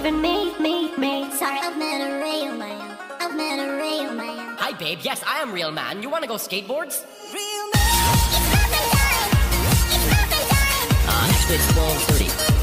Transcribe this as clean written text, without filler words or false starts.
even me. Sorry, I've met a real man. I've met a real man. Hi, babe. Yes, I am real man. You wanna go skateboards? Real man. It's muffin time. It's muffin time. Actually, it's 12:30.